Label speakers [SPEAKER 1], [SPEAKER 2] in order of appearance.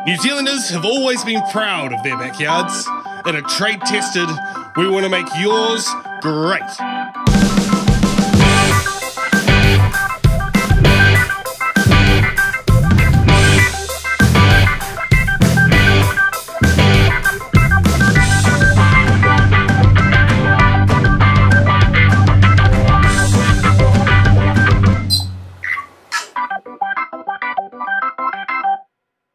[SPEAKER 1] New Zealanders have always been proud of their backyards. In a trade tested, we want to make yours great.